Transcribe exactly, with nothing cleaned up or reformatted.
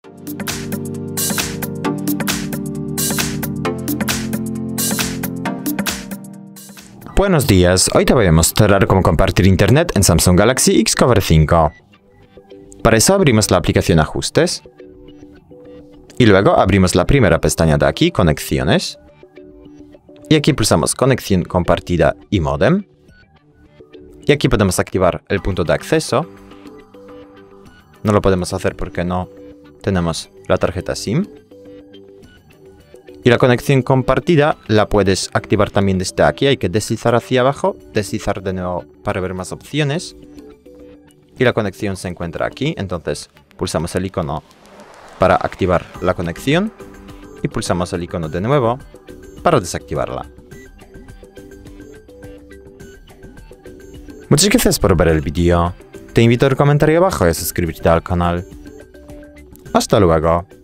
Buenos días, hoy te voy a mostrar cómo compartir internet en Samsung Galaxy Xcover cinco. Para eso abrimos la aplicación Ajustes. Y luego abrimos la primera pestaña de aquí, Conexiones. Y aquí pulsamos Conexión compartida y Modem. Y aquí podemos activar el punto de acceso. No lo podemos hacer porque no tenemos la tarjeta SIM. Y la conexión compartida la puedes activar también desde aquí. Hay que deslizar hacia abajo, deslizar de nuevo para ver más opciones. Y la conexión se encuentra aquí, entonces pulsamos el icono para activar la conexión. Y pulsamos el icono de nuevo para desactivarla. Muchas gracias por ver el vídeo. Te invito al comentario abajo y a suscribirte al canal. Hasta luego.